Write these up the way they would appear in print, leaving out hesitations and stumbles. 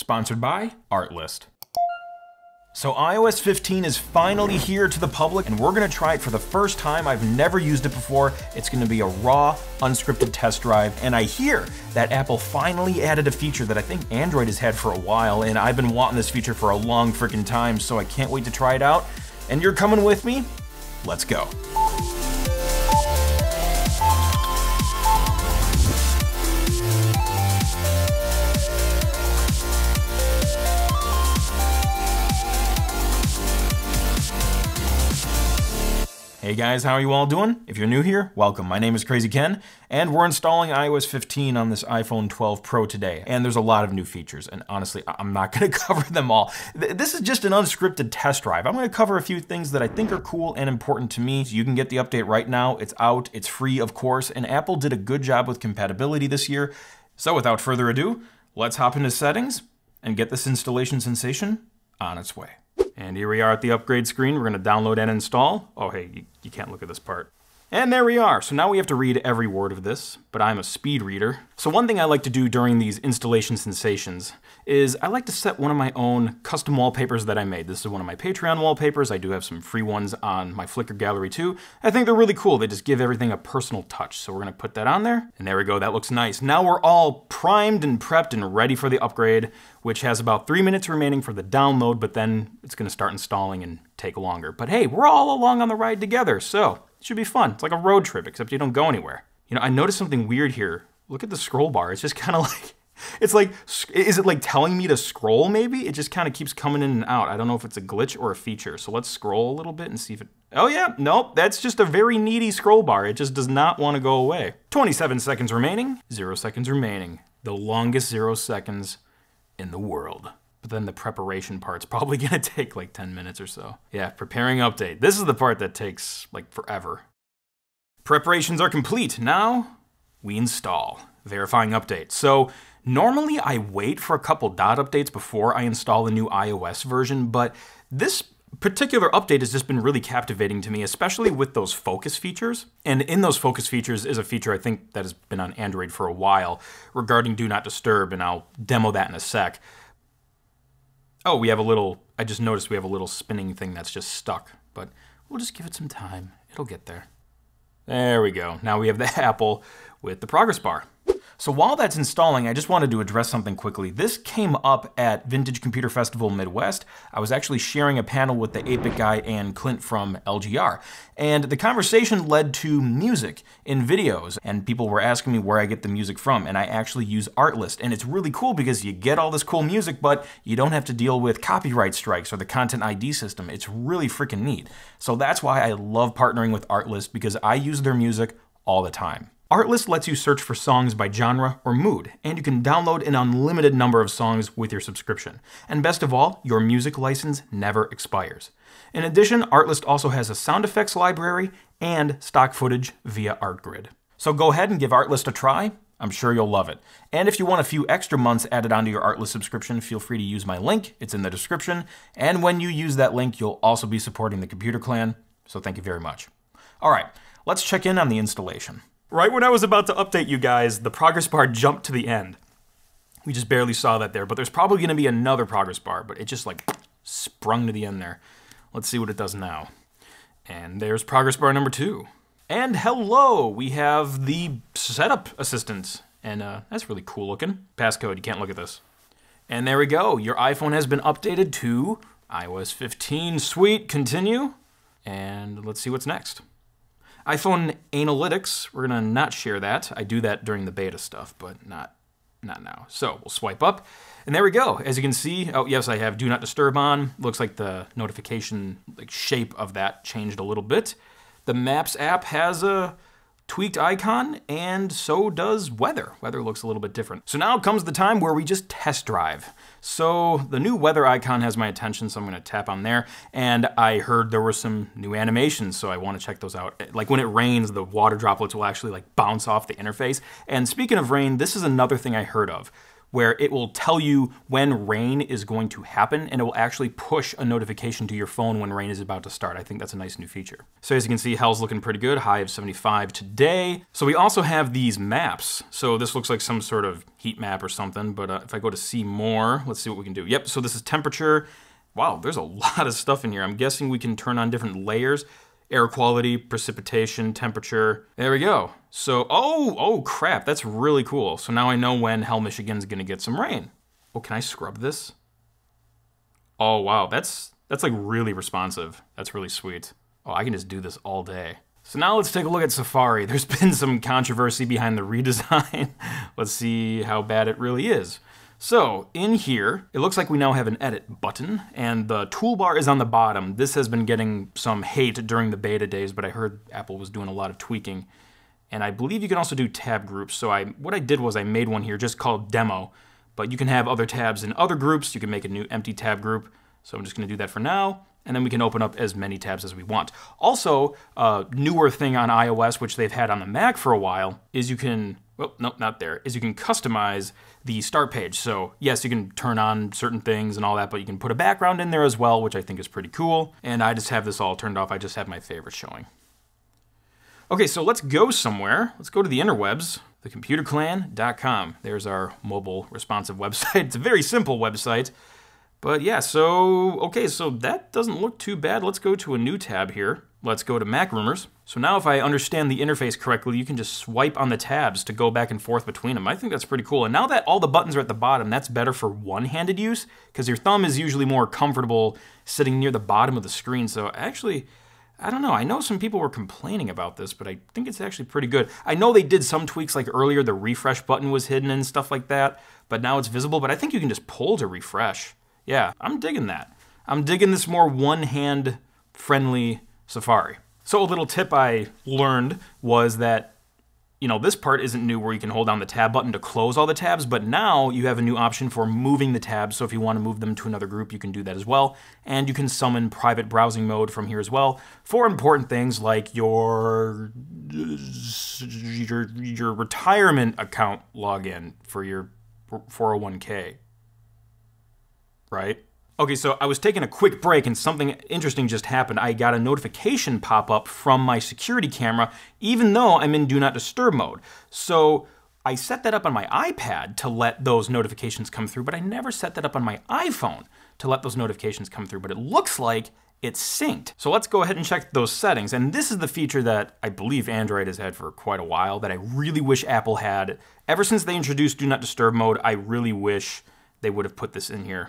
sponsored by Artlist. So iOS 15 is finally here to the public, and we're gonna try it for the first time. I've never used it before. It's gonna be a raw, unscripted test drive, and I hear that Apple finally added a feature that I think Android has had for a while, and I've been wanting this feature for a long freaking time, so I can't wait to try it out. And you're coming with me? Let's go. Hey guys, how are you all doing? If you're new here, welcome. My name is Krazy Ken, and we're installing iOS 15 on this iPhone 12 Pro today. And there's a lot of new features, and honestly, I'm not gonna cover them all. This is just an unscripted test drive. I'm gonna cover a few things that I think are cool and important to me. So you can get the update right now. It's out, it's free, of course, and Apple did a good job with compatibility this year. So without further ado, let's hop into settings and get this installation sensation on its way. And here we are at the upgrade screen. We're gonna download and install. Oh, hey, you can't look at this part. And there we are. So now we have to read every word of this, but I'm a speed reader. So one thing I like to do during these installation sensations is I like to set one of my own custom wallpapers that I made. This is one of my Patreon wallpapers. I do have some free ones on my Flickr gallery too. I think they're really cool. They just give everything a personal touch. So we're gonna put that on there, and there we go, that looks nice. Now we're all primed and prepped and ready for the upgrade, which has about 3 minutes remaining for the download, but then it's gonna start installing and take longer. But hey, we're all along on the ride together, so it should be fun. It's like a road trip, except you don't go anywhere. You know, I noticed something weird here. Look at the scroll bar. It's just kind of like, it's like, is it like telling me to scroll maybe? It just kind of keeps coming in and out. I don't know if it's a glitch or a feature. So let's scroll a little bit and see if it, oh yeah, nope, that's just a very needy scroll bar. It just does not want to go away. 27 seconds remaining, 0 seconds remaining. The longest 0 seconds in the world. But then the preparation part's probably gonna take like 10 minutes or so. Yeah, preparing update. This is the part that takes like forever. Preparations are complete. Now we install. Verifying update. So normally I wait for a couple dot updates before I install a new iOS version, but this particular update has just been really captivating to me, especially with those focus features. And in those focus features is a feature I think that has been on Android for a while regarding Do Not Disturb, and I'll demo that in a sec. Oh, we have a little, I just noticed we have a little spinning thing that's just stuck, but we'll just give it some time. It'll get there. There we go. Now we have the Apple with the progress bar. So while that's installing, I just wanted to address something quickly. This came up at Vintage Computer Festival Midwest. I was actually sharing a panel with the 8-Bit guy and Clint from LGR. And the conversation led to music in videos. And people were asking me where I get the music from. And I actually use Artlist. And it's really cool because you get all this cool music, but you don't have to deal with copyright strikes or the Content ID system. It's really freaking neat. So that's why I love partnering with Artlist, because I use their music all the time. Artlist lets you search for songs by genre or mood, and you can download an unlimited number of songs with your subscription. And best of all, your music license never expires. In addition, Artlist also has a sound effects library and stock footage via ArtGrid. So go ahead and give Artlist a try. I'm sure you'll love it. And if you want a few extra months added onto your Artlist subscription, feel free to use my link. It's in the description. And when you use that link, you'll also be supporting the Computer Clan. So thank you very much. All right, let's check in on the installation. Right when I was about to update you guys, the progress bar jumped to the end. We just barely saw that there, but there's probably gonna be another progress bar, but it just like sprung to the end there. Let's see what it does now. And there's progress bar number 2. And hello, we have the setup assistant. And that's really cool looking. Passcode, you can't look at this. And there we go, your iPhone has been updated to iOS 15. Sweet, continue. And let's see what's next. iPhone Analytics, we're gonna not share that. I do that during the beta stuff, but not now. So we'll swipe up, and there we go. As you can see, oh yes, I have Do Not Disturb on. Looks like the notification shape of that changed a little bit. The Maps app has a tweaked icon, and so does weather. Weather looks a little bit different. So now comes the time where we just test drive. So the new weather icon has my attention, so I'm gonna tap on there. And I heard there were some new animations, so I wanna check those out. Like when it rains, the water droplets will actually like bounce off the interface. And speaking of rain, this is another thing I heard of. where it will tell you when rain is going to happen, and it will actually push a notification to your phone when rain is about to start. I think that's a nice new feature. So as you can see, hell's looking pretty good. High of 75 today. So we also have these maps. So this looks like some sort of heat map or something, but if I go to see more, let's see what we can do. Yep, so this is temperature. Wow, there's a lot of stuff in here. I'm guessing we can turn on different layers. Air quality, precipitation, temperature. There we go. So, oh crap, that's really cool. So now I know when Hell, Michigan's gonna get some rain. Oh, can I scrub this? Oh wow, that's like really responsive. That's really sweet. Oh, I can just do this all day. So now let's take a look at Safari. There's been some controversy behind the redesign. Let's see how bad it really is. So in here, it looks like we now have an edit button, and the toolbar is on the bottom. This has been getting some hate during the beta days, but I heard Apple was doing a lot of tweaking. And I believe you can also do tab groups. So what I did was I made one here just called Demo, but you can have other tabs in other groups. You can make a new empty tab group. So I'm just gonna do that for now, and then we can open up as many tabs as we want. Also, a newer thing on iOS, which they've had on the Mac for a while, is you can, well, nope, not there, is you can customize the start page. So yes, you can turn on certain things and all that, but you can put a background in there as well, which I think is pretty cool. And I just have this all turned off. I just have my favorites showing. Okay, so let's go somewhere. Let's go to the interwebs, thecomputerclan.com. There's our mobile responsive website. It's a very simple website. But yeah, so, okay, so that doesn't look too bad. Let's go to a new tab here. Let's go to Mac Rumors. So now if I understand the interface correctly, you can just swipe on the tabs to go back and forth between them. I think that's pretty cool. And now that all the buttons are at the bottom, that's better for one-handed use, because your thumb is usually more comfortable sitting near the bottom of the screen. So actually, I don't know. I know some people were complaining about this, but I think it's actually pretty good. I know they did some tweaks, like earlier the refresh button was hidden and stuff like that, but now it's visible. But I think you can just pull to refresh. Yeah, I'm digging that. I'm digging this more one-hand friendly Safari. So a little tip I learned was that, you know, this part isn't new where you can hold down the tab button to close all the tabs, but now you have a new option for moving the tabs. So if you want to move them to another group, you can do that as well. And you can summon private browsing mode from here as well for important things like your retirement account login for your 401k. Right? Okay, so I was taking a quick break and something interesting just happened. I got a notification pop up from my security camera, even though I'm in Do Not Disturb mode. So I set that up on my iPad to let those notifications come through, but I never set that up on my iPhone to let those notifications come through, but it looks like it's synced. So let's go ahead and check those settings. And this is the feature that I believe Android has had for quite a while that I really wish Apple had. Ever since they introduced Do Not Disturb mode, I really wish they would have put this in here.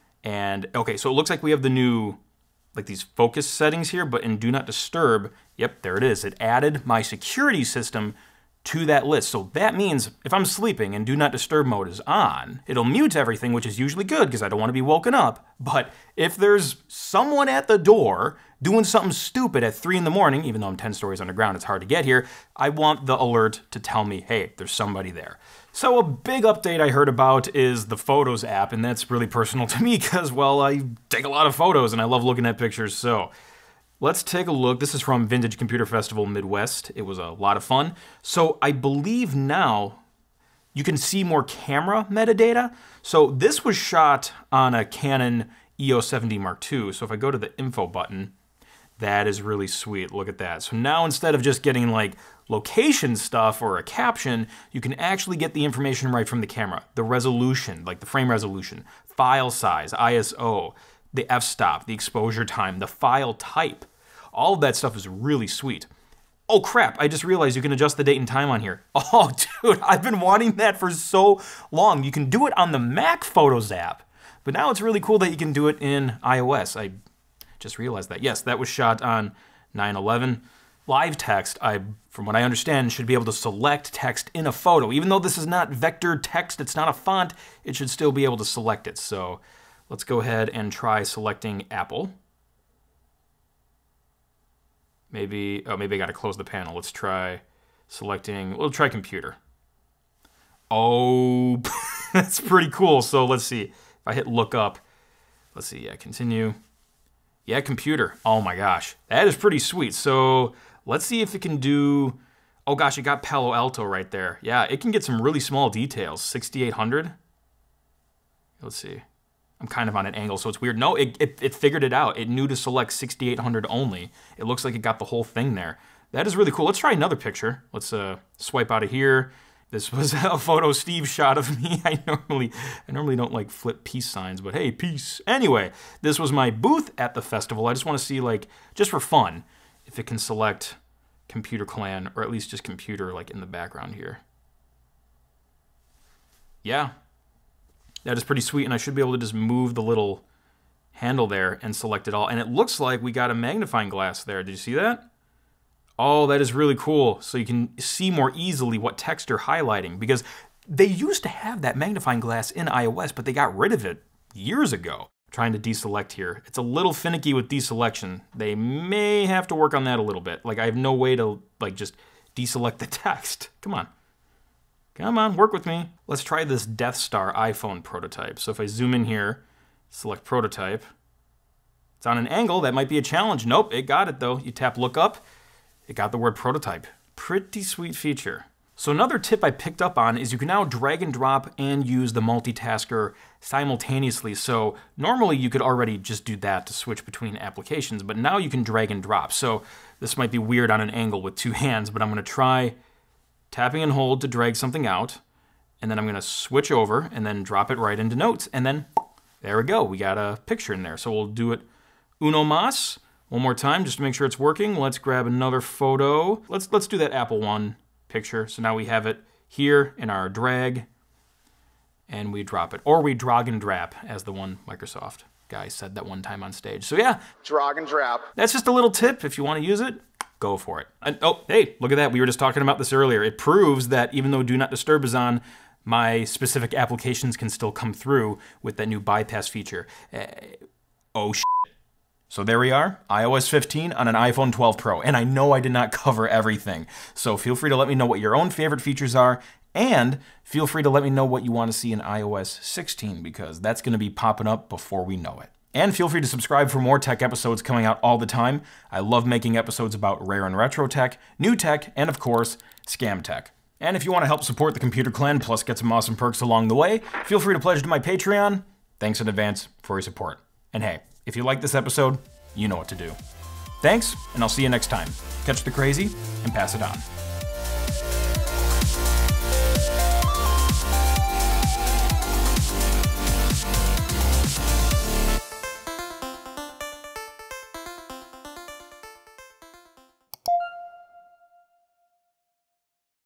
And okay, so it looks like we have the new, like these focus settings here, but in Do Not Disturb, yep, there it is. It added my security system to that list. So that means if I'm sleeping and Do Not Disturb mode is on, it'll mute everything, which is usually good because I don't want to be woken up. But if there's someone at the door doing something stupid at 3 in the morning, even though I'm 10 stories underground, it's hard to get here, I want the alert to tell me, hey, there's somebody there. So a big update I heard about is the Photos app, and that's really personal to me because, well, I take a lot of photos and I love looking at pictures. So let's take a look. This is from Vintage Computer Festival Midwest. It was a lot of fun. So I believe now you can see more camera metadata. So this was shot on a Canon EOS 7D Mark II. So if I go to the info button, that is really sweet. Look at that. So now instead of just getting like location stuff or a caption, you can actually get the information right from the camera. The resolution, like the frame resolution, file size, ISO, the f-stop, the exposure time, the file type. All of that stuff is really sweet. Oh crap, I just realized you can adjust the date and time on here. Oh dude, I've been wanting that for so long. You can do it on the Mac Photos app, but now it's really cool that you can do it in iOS. I just realized that. Yes, that was shot on 9/11. Live text, from what I understand, should be able to select text in a photo. Even though this is not vector text, it's not a font, it should still be able to select it. So let's go ahead and try selecting Apple. Maybe I gotta close the panel. Let's try selecting, we'll try computer. Oh, that's pretty cool. So let's see, if I hit look up, let's see, yeah, continue. Yeah, computer. Oh my gosh, that is pretty sweet. So let's see if it can do, oh gosh, it got Palo Alto right there. Yeah, it can get some really small details, 6800. Let's see. I'm kind of on an angle, so it's weird. No, it figured it out. It knew to select 6800 only. It looks like it got the whole thing there. That is really cool. Let's try another picture. Let's swipe out of here. This was a photo Steve shot of me. I normally don't like flip peace signs, but hey, peace. Anyway, this was my booth at the festival. I just want to see, like, just for fun, if it can select Computer Clan, or at least just computer, like, in the background here. Yeah. That is pretty sweet, and I should be able to just move the little handle there and select it all. And it looks like we got a magnifying glass there. Did you see that? Oh, that is really cool. So you can see more easily what text you're highlighting, because they used to have that magnifying glass in iOS, but they got rid of it years ago. Trying to deselect here. It's a little finicky with deselection. They may have to work on that a little bit. Like, I have no way to, like, just deselect the text. Come on. Come on, work with me. Let's try this Death Star iPhone prototype. So if I zoom in here, select prototype. It's on an angle. That might be a challenge. Nope, it got it though. You tap look up. It got the word prototype. Pretty sweet feature. So another tip I picked up on is you can now drag and drop and use the multitasker simultaneously. So normally you could already just do that to switch between applications, but now you can drag and drop. So this might be weird on an angle with two hands, but I'm gonna try tapping and hold to drag something out, and then I'm gonna switch over and then drop it right into notes, and then there we go. We got a picture in there. So we'll do it uno mas. One more time, just to make sure it's working. Let's grab another photo. Let's do that Apple One picture. So now we have it here in our drag, and we drop it. Or we drag and drop, as the one Microsoft guy said that one time on stage. So yeah. Drag and drop. That's just a little tip. If you want to use it, go for it. And, oh, hey, look at that. We were just talking about this earlier. It proves that even though Do Not Disturb is on, my specific applications can still come through with that new bypass feature. Oh, shit. So there we are, iOS 15 on an iPhone 12 Pro. And I know I did not cover everything. So feel free to let me know what your own favorite features are. And feel free to let me know what you want to see in iOS 16, because that's going to be popping up before we know it. And feel free to subscribe for more tech episodes coming out all the time. I love making episodes about rare and retro tech, new tech, and of course, scam tech. And if you want to help support the Computer Clan, plus get some awesome perks along the way, feel free to pledge to my Patreon. Thanks in advance for your support. And hey, if you like this episode, you know what to do. Thanks, and I'll see you next time. Catch the crazy and pass it on.